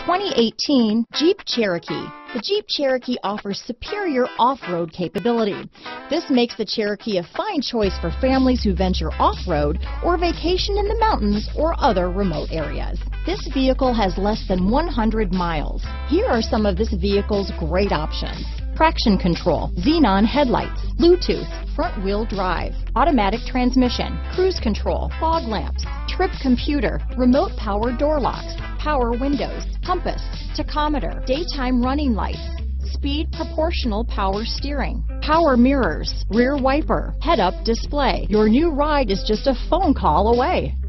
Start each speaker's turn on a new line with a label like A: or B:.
A: 2018 Jeep Cherokee. The Jeep Cherokee offers superior off-road capability. This makes the Cherokee a fine choice for families who venture off-road or vacation in the mountains or other remote areas. This vehicle has less than 100 miles. Here are some of this vehicle's great options: traction control, Xenon headlights, Bluetooth, front wheel drive, automatic transmission, cruise control, fog lamps, trip computer, remote power door locks, power windows, compass, tachometer, daytime running lights, speed proportional power steering, power mirrors, rear wiper, head-up display. Your new ride is just a phone call away.